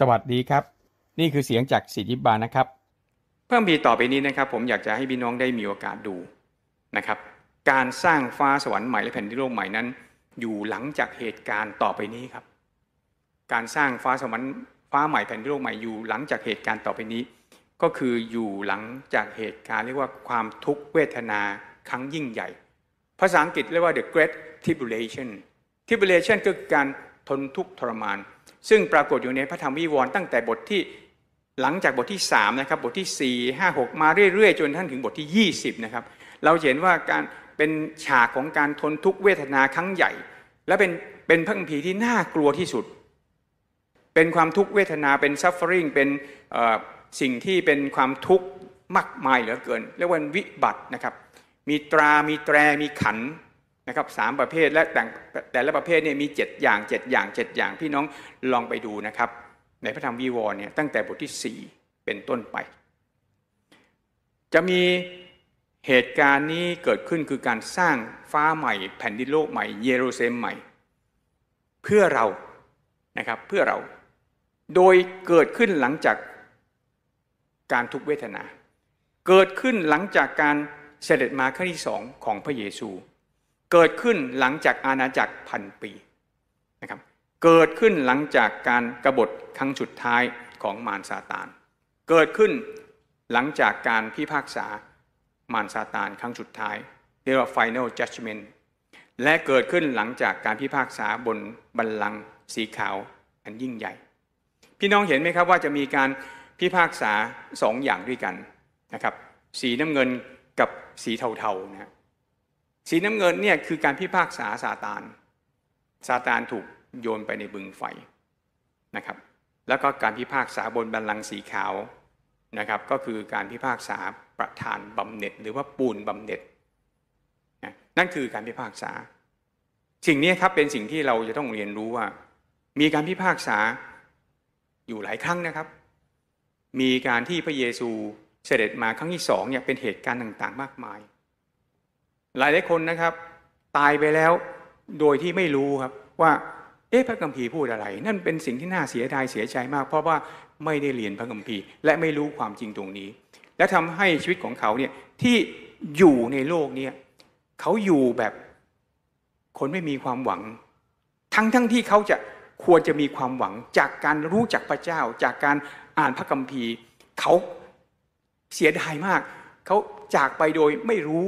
สวัสดีครับนี่คือเสียงจากสิทธิบาลนะครับเพิ่มปีต่อไปนี้นะครับผมอยากจะให้พี่น้องได้มีโอกาสดูนะครับการสร้างฟ้าสวรรค์ใหม่และแผ่นดินโลกใหม่นั้นอยู่หลังจากเหตุการณ์ต่อไปนี้ครับการสร้างฟ้าสวรรค์ฟ้าใหม่แผ่นดินโลกใหม่อยู่หลังจากเหตุการณ์ต่อไปนี้ก็คืออยู่หลังจากเหตุการณ์เรียกว่าความทุกข์เวทนาครั้งยิ่งใหญ่ภาษาอังกฤษเรียกว่า the great tribulation คือการทนทุกข์ทรมานซึ่งปรากฏอยู่ในพระธรรมวิวรณ์ตั้งแต่บทที่หลังจากบทที่3นะครับบทที่4 5 6มาเรื่อยๆจนท่านถึงบทที่20นะครับเราเห็นว่าการเป็นฉากของการทนทุกข์เวทนาครั้งใหญ่และเป็นพระคัมภีร์ที่น่ากลัวที่สุดเป็นความทุกข์เวทนาเป็น suffering เป็นสิ่งที่เป็นความทุกข์มากมายเหลือเกินเรียกว่าวิบัตินะครับมีตรามีแตรมีขันนะครับ3ประเภทและแต่ละประเภทเนี่ยมี7อย่างพี่น้องลองไปดูนะครับในพระธรรมวิวรณ์เนี่ยตั้งแต่บทที่4เป็นต้นไปจะมีเหตุการณ์นี้เกิดขึ้นคือการสร้างฟ้าใหม่แผ่นดินโลกใหม่เยรูซาเล็มใหม่เพื่อเรานะครับเพื่อเราโดยเกิดขึ้นหลังจากการทุกขเวทนาเกิดขึ้นหลังจากการเสด็จมาครั้งที่2ของพระเยซูเกิดขึ้นหลังจากอาณาจักร1,000 ปีนะครับเกิดขึ้นหลังจากการกบฏครั้งสุดท้ายของมารซาตานเกิดขึ้นหลังจากการพิพากษามารซาตานครั้งสุดท้ายเรียกว่า Final Judgment และเกิดขึ้นหลังจากการพิพากษาบนบัลลังก์สีขาวอันยิ่งใหญ่พี่น้องเห็นไหมครับว่าจะมีการพิพากษา2อย่างด้วยกันนะครับสีน้ำเงินกับสีเทาๆนะสีน้ำเงินเนี่ยคือการพิพากษาซาตานถูกโยนไปในบึงไฟนะครับแล้วก็การพิพากษาบนบัลลังก์สีขาวนะครับก็คือการพิพากษาประธานบำเหน็จหรือว่าปูนบำเหน็จนั่นคือการพิพากษาสิ่งนี้ครับเป็นสิ่งที่เราจะต้องเรียนรู้ว่ามีการพิพากษาอยู่หลายครั้งนะครับมีการที่พระเยซูเสด็จมาครั้งที่2เนี่ยเป็นเหตุการณ์ต่างๆมากมายหลายคนนะครับตายไปแล้วโดยที่ไม่รู้ครับว่าพระคัมภีร์พูดอะไรนั่นเป็นสิ่งที่น่าเสียดายเสียใจมากเพราะว่าไม่ได้เรียนพระคัมภีร์และไม่รู้ความจริงตรงนี้และทำให้ชีวิตของเขาเนี่ยที่อยู่ในโลกนี้เขาอยู่แบบคนไม่มีความหวังทั้งที่เขาจะควรจะมีความหวังจากการรู้จักพระเจ้าจากการอ่านพระคัมภีร์เขาเสียดายมากเขาจากไปโดยไม่รู้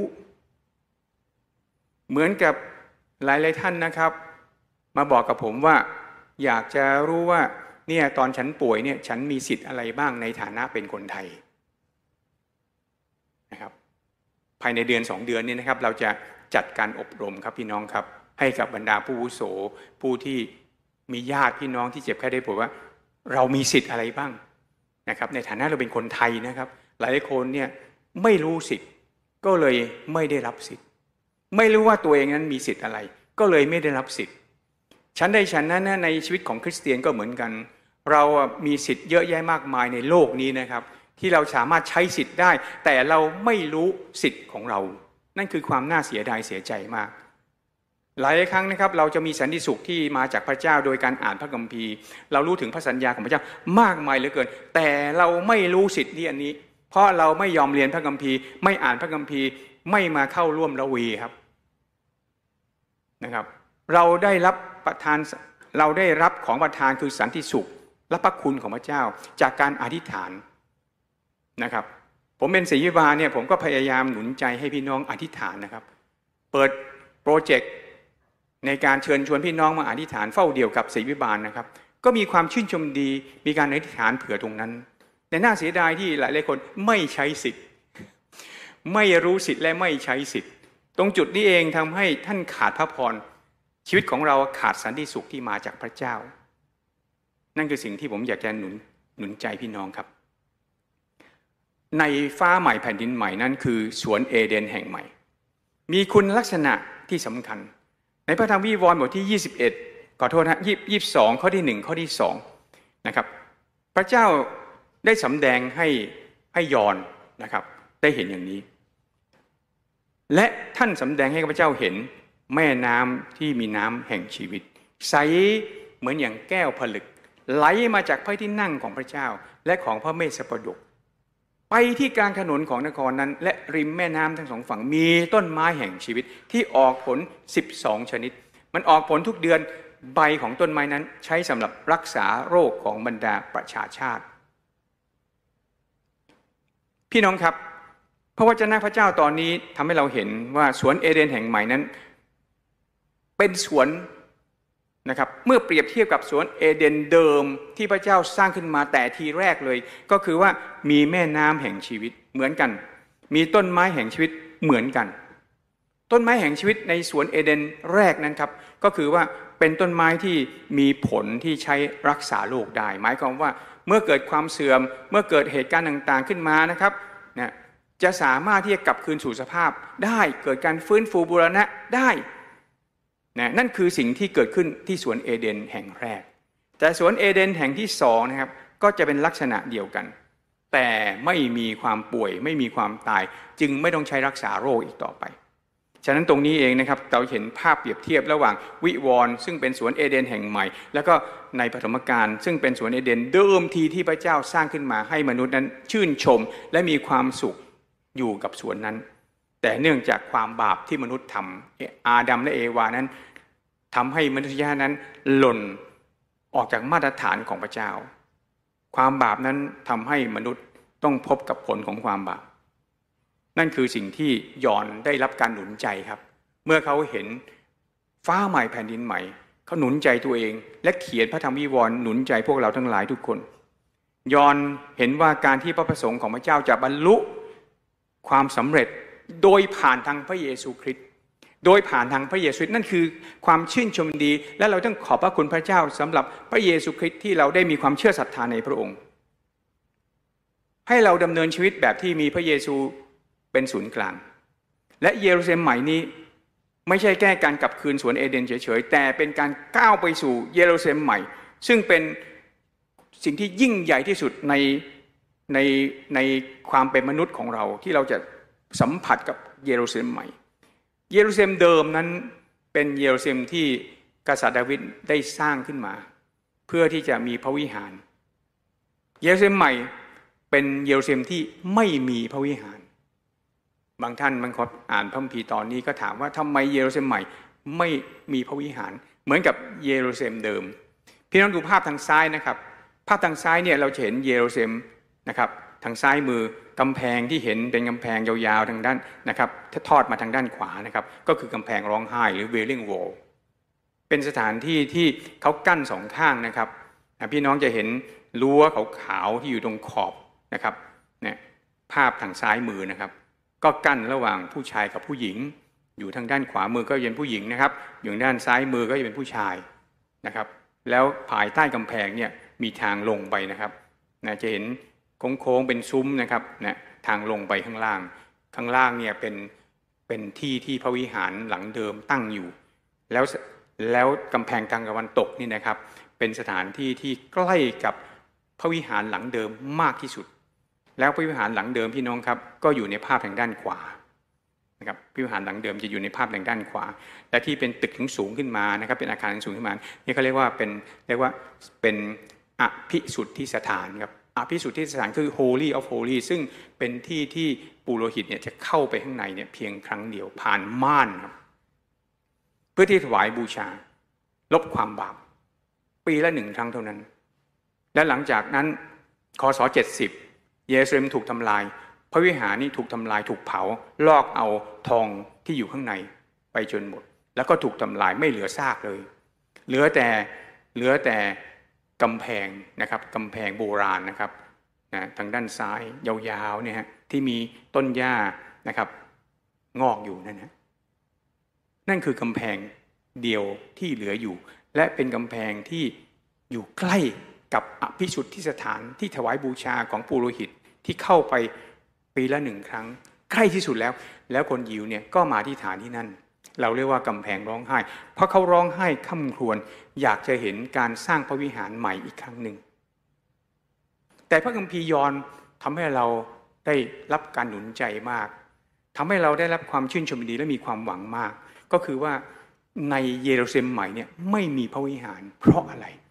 เหมือนกับหลายท่านนะครับมาบอกกับผมว่าอยากจะรู้ว่าเนี่ยตอนฉันป่วยเนี่ยฉันมีสิทธิ์อะไรบ้างในฐานะเป็นคนไทยนะครับภายในเดือน2 เดือนนี้นะครับเราจะจัดการอบรมครับพี่น้องครับให้กับบรรดาผู้อาวุโสผู้ที่มีญาติพี่น้องที่เจ็บไข้ได้ป่วยว่าเรามีสิทธิ์อะไรบ้างนะครับในฐานะเราเป็นคนไทยนะครับหลายคนเนี่ยไม่รู้สิทธิ์ก็เลยไม่ได้รับสิทธิ์ไม่รู้ว่าตัวเองนั้นมีสิทธิ์อะไรก็เลยไม่ได้รับสิทธิ์ฉันนั้นในชีวิตของคริสเตียนก็เหมือนกันเรามีสิทธิ์เยอะแยะมากมายในโลกนี้นะครับที่เราสามารถใช้สิทธิ์ได้แต่เราไม่รู้สิทธิ์ของเรานั่นคือความน่าเสียดายเสียใจมากหลายครั้งนะครับเราจะมีสันติสุขที่มาจากพระเจ้าโดยการอ่านพระคัมภีร์เรารู้ถึงพระสัญญาของพระเจ้ามากมายเหลือเกินแต่เราไม่รู้สิทธิ์นี้เพราะเราไม่ยอมเรียนพระคัมภีร์ไม่อ่านพระคัมภีร์ไม่มาเข้าร่วมละวีครับนะครับเราได้รับของประทานคือสันติสุขและพระคุณของพระเจ้าจากการอธิษฐานนะครับผมเป็นศิษย์วิบาลเนี่ยผมก็พยายามหนุนใจให้พี่น้องอธิษฐานนะครับเปิดโปรเจกต์ในการเชิญชวนพี่น้องมาอธิษฐานเฝ้าเดี่ยวกับศิษย์วิบาลนะครับก็มีความชื่นชมดีมีการอธิษฐานเผื่อตรงนั้นแต่น่าเสียดายที่หลายคนไม่ใช้สิทธิ์ไม่รู้สิทธิ์และไม่ใช้สิทธิ์ตรงจุดนี้เองทำให้ท่านขาดพระพรชีวิตของเราขาดสันติสุขที่มาจากพระเจ้านั่นคือสิ่งที่ผมอยากจะหนุนใจพี่น้องครับในฟ้าใหม่แผ่นดินใหม่นั่นคือสวนเอเดนแห่งใหม่มีคุณลักษณะที่สำคัญในพระธรรมวิวรณ์บทที่21ขอโทษนะ22ข้อที่1ข้อที่2นะครับพระเจ้าได้สำแดงให้ยอห์นนะครับได้เห็นอย่างนี้และท่านสำแดงให้ข้าพเจ้าเห็นแม่น้ำที่มีน้ำแห่งชีวิตใสเหมือนอย่างแก้วผลึกไหลมาจากพระที่นั่งของพระเจ้าและของพระเมสสปฎกไปที่กลางถนนของนครนั้นและริมแม่น้ำทั้งสองฝั่งมีต้นไม้แห่งชีวิตที่ออกผล12ชนิดมันออกผลทุกเดือนใบของต้นไม้นั้นใช้สำหรับรักษาโรคของบรรดาประชาชาติพี่น้องครับพระวจนะพระเจ้าตอนนี้ทำให้เราเห็นว่าสวนเอเดนแห่งใหม่นั้นเป็นสวนนะครับเมื่อเปรียบเทียบกับสวนเอเดนเดิมที่พระเจ้าสร้างขึ้นมาแต่ทีแรกเลยก็คือว่ามีแม่น้ำแห่งชีวิตเหมือนกันมีต้นไม้แห่งชีวิตเหมือนกันต้นไม้แห่งชีวิตในสวนเอเดนแรกนั้นครับก็คือว่าเป็นต้นไม้ที่มีผลที่ใช้รักษาโรคได้หมายความว่าเมื่อเกิดความเสื่อมเมื่อเกิดเหตุการณ์ต่างๆขึ้นมานะครับนะจะสามารถที่จะกลับคืนสู่สภาพได้เกิดการฟื้นฟูบูรณะได้นั่นคือสิ่งที่เกิดขึ้นที่สวนเอเดนแห่งแรกแต่สวนเอเดนแห่งที่สองนะครับก็จะเป็นลักษณะเดียวกันแต่ไม่มีความป่วยไม่มีความตายจึงไม่ต้องใช้รักษาโรคอีกต่อไปฉะนั้นตรงนี้เองนะครับเราเห็นภาพเปรียบเทียบระหว่างวิวรณ์ซึ่งเป็นสวนเอเดนแห่งใหม่แล้วก็ในปฐมกาลซึ่งเป็นสวนเอเดนเดิมทีที่พระเจ้าสร้างขึ้นมาให้มนุษย์นั้นชื่นชมและมีความสุขอยู่กับสวนนั้นแต่เนื่องจากความบาปที่มนุษย์ทำอาดัมและเอวานั้นทำให้มนุษยชาตินั้นหล่นออกจากมาตรฐานของพระเจ้าความบาปนั้นทำให้มนุษย์ต้องพบกับผลของความบาปนั่นคือสิ่งที่ยอห์นได้รับการหนุนใจครับเมื่อเขาเห็นฟ้าใหม่แผ่นดินใหม่เขาหนุนใจตัวเองและเขียนพระธรรมวิวรณ์หนุนใจพวกเราทั้งหลายทุกคนยอห์นเห็นว่าการที่พระประสงค์ของพระเจ้าจะบรรลุความสำเร็จโดยผ่านทางพระเยซูคริสต์โดยผ่านทางพระเยซูนั่นคือความชื่นชมดีและเราต้องขอบพระคุณพระเจ้าสำหรับพระเยซูคริสต์ที่เราได้มีความเชื่อศรัทธาในพระองค์ให้เราดำเนินชีวิตแบบที่มีพระเยซูเป็นศูนย์กลางและเยรูซาเล็มใหม่นี้ไม่ใช่แค่การกลับคืนสวนเอเดนเฉยๆแต่เป็นการก้าวไปสู่เยรูซาเล็มใหม่ซึ่งเป็นสิ่งที่ยิ่งใหญ่ที่สุดในความเป็นมนุษย์ของเราที่เราจะสัมผัสกับเยรูซาเล็มใหม่เยรูซาเล็มเดิมนั้นเป็นเยรูซาเล็มที่กษัตริย์ดาวิดได้สร้างขึ้นมาเพื่อที่จะมีพระวิหารเยรูซาเล็มใหม่เป็นเยรูซาเล็มที่ไม่มีพระวิหารบางท่านบางคนอ่านพระคัมภีร์ตอนนี้ก็ถามว่าทำไมเยรูซาเล็มใหม่ไม่มีพระวิหารเหมือนกับเยรูซาเล็มเดิมพี่น้องดูภาพทางซ้ายนะครับภาพทางซ้ายเนี่ยเราจะเห็นเยรูซาเล็มนะครับทางซ้ายมือกำแพงที่เห็นเป็นกำแพงยาวๆทางด้านนะครับถ้าทอดมาทางด้านขวานะครับก็คือกำแพงร้องไห้หรือ Wailing Wall เป็นสถานที่ที่เขากั้นสองข้างนะครับพี่น้องจะเห็นรั้วขาวๆที่อยู่ตรงขอบนะครับเนี่ยภาพทางซ้ายมือนะครับก็กั้นระหว่างผู้ชายกับผู้หญิงอยู่ทางด้านขวามือก็เป็นผู้หญิงนะครับอยู่ด้านซ้ายมือก็จะเป็นผู้ชายนะครับแล้วภายใต้กำแพงเนี่ยมีทางลงไปนะครับจะเห็นโค้งๆเป็นซุ้มนะครับนะทางลงไปข้างล่างเนี่ยเป็นที่พระวิหารหลังเดิมตั้งอยู่แล้วกำแพงทางตะวันตกนี่นะครับเป็นสถานที่ที่ใกล้กับพระวิหารหลังเดิมมากที่สุดแล้วพระวิหารหลังเดิมพี่น้องครับก็อยู่ในภาพทางด้านขวานะครับพระวิหารหลังเดิมจะอยู่ในภาพทางด้านขวาและที่เป็นตึกสูงขึ้นมานะครับเป็นอาคารสูงขึ้นมานี่เขาเรียกว่าเป็นอภิสุทธิสถานครับอภิสุทธิสถานคือ Holy of Holy ซึ่งเป็นที่ปุโรหิตเนี่ยจะเข้าไปข้างในเนี่ยเพียงครั้งเดียวผ่านม่านครับเพื่อที่ถวายบูชาลบความบาปปีละ1 ครั้งเท่านั้นและหลังจากนั้นคศ70เยรูซาเล็มถูกทำลายพระวิหารนี่ถูกทำลายถูกเผาลอกเอาทองที่อยู่ข้างในไปจนหมดแล้วก็ถูกทำลายไม่เหลือซากเลยเหลือแต่กำแพงนะครับกำแพงโบราณนะครับทางด้านซ้ายยาวๆเนี่ยฮะที่มีต้นหญ้านะครับงอกอยู่นั่นคือกำแพงเดียวที่เหลืออยู่และเป็นกำแพงที่อยู่ใกล้กับอภิสุทธิสถานที่ถวายบูชาของปุโรหิตที่เข้าไปปีละ1 ครั้งใกล้ที่สุดแล้วคนยิวเนี่ยก็มาที่ฐานที่นั่นเราเรียกว่ากำแพงร้องไห้เพราะเขาร้องไห้ค่ำครวญอยากจะเห็นการสร้างพระวิหารใหม่อีกครั้งหนึ่งแต่พระคัมภีร์ยอห์นทำให้เราได้รับการหนุนใจมากทำให้เราได้รับความชื่นชมดีและมีความหวังมากก็คือว่าในเยรูซาเล็มใหม่เนี่ยไม่มีพระวิหารเพราะอะไร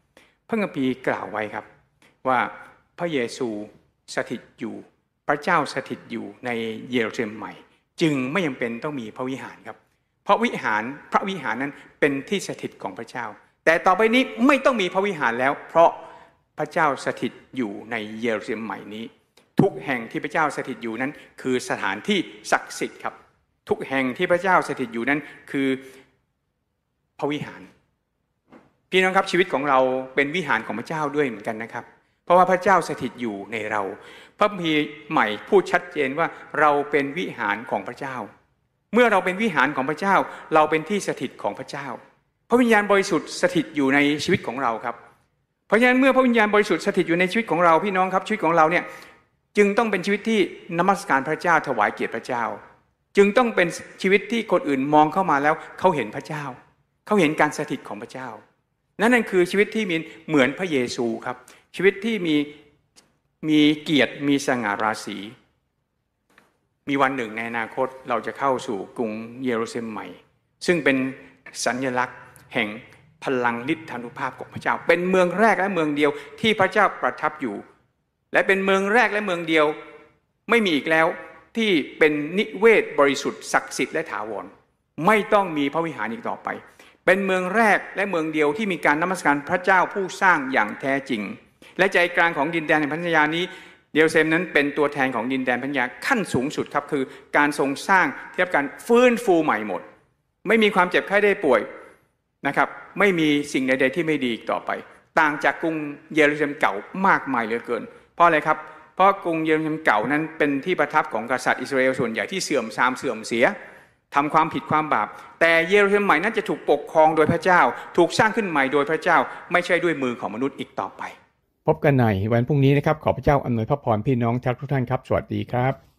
พระคัมภีร์กล่าวไว้ครับว่าพระเยซูสถิตอยู่พระเจ้าสถิตอยู่ในเยรูซาเล็มใหม่จึงไม่จำเป็นต้องมีพระวิหารครับเพราะพระวิหารนั้นเป็นที่สถิตของพระเจ้าแต่ต่อไปนี้ไม่ต้องมีพระวิหารแล้วเพราะพระเจ้าสถิตอยู่ในเยรูซาเล็มใหม่นี้ทุกแห่งที่พระเจ้าสถิตอยู่นั้นคือสถานที่ศักดิ์สิทธิ์ครับทุกแห่งที่พระเจ้าสถิตอยู่นั้นคือพระวิหารพี่น้องครับชีวิตของเราเป็นวิหารของพระเจ้าด้วยเหมือนกันนะครับเพราะว่าพระเจ้าสถิตอยู่ในเราพระคัมภีร์ใหม่พูดชัดเจนว่าเราเป็นวิหารของพระเจ้าเมื่อเราเป็นวิหารของพระเจ้าเราเป็นที่สถิตของพระเจ้าพระวิญญาณบริสุทธิ์สถิตอยู่ในชีวิตของเราครับเพราะฉะนั้นเมื่อพระวิญญาณบริสุทธิ์สถิตอยู่ในชีวิตของเราพี่น้องครับชีวิตของเราเนี่ยจึงต้องเป็นชีวิตที่นมัสการพระเจ้าถวายเกียรติพระเจ้าจึงต้องเป็นชีวิตที่คนอื่นมองเข้ามาแล้วเขาเห็นพระเจ้าเขาเห็นการสถิตของพระเจ้านั่นคือชีวิตที่มีเหมือนพระเยซูครับชีวิตที่มีเกียรติมีสง่าราศีมีวันหนึ่งในอนาคตเราจะเข้าสู่กรุงเยรูซาเล็มใหม่ซึ่งเป็นสัญลักษณ์แห่งพลังฤทธานุภาพของพระเจ้าเป็นเมืองแรกและเมืองเดียวที่พระเจ้าประทับอยู่และเป็นเมืองแรกและเมืองเดียวไม่มีอีกแล้วที่เป็นนิเวศบริสุทธิ์ศักดิ์สิทธิ์และถาวรไม่ต้องมีพระวิหารอีกต่อไปเป็นเมืองแรกและเมืองเดียวที่มีการนมัสการพระเจ้าผู้สร้างอย่างแท้จริงและใจกลางของดินแดนแห่งพันธสัญญานี้เยรูซาเล็มนั้นเป็นตัวแทนของดินแดนพันธสัญญาขั้นสูงสุดครับคือการทรงสร้างที่รับการฟื้นฟูใหม่หมดไม่มีความเจ็บไข้ได้ป่วยนะครับไม่มีสิ่งใดๆที่ไม่ดีอีกต่อไปต่างจากกรุงเยรูซาเล็มเก่ามากมายเหลือเกินเพราะอะไรครับเพราะกรุงเยรูซาเล็มเก่านั้นเป็นที่ประทับของกษัตริย์อิสราเอลส่วนใหญ่ที่เสื่อมทรามเสื่อมเสียทำความผิดความบาปแต่เยรูซาเล็มใหม่นั้นจะถูกปกครองโดยพระเจ้าถูกสร้างขึ้นใหม่โดยพระเจ้าไม่ใช่ด้วยมือของมนุษย์อีกต่อไปพบกันในวันพรุ่งนี้นะครับขอพระเจ้าอำนวยพระพรพี่น้องทุกท่านครับสวัสดีครับ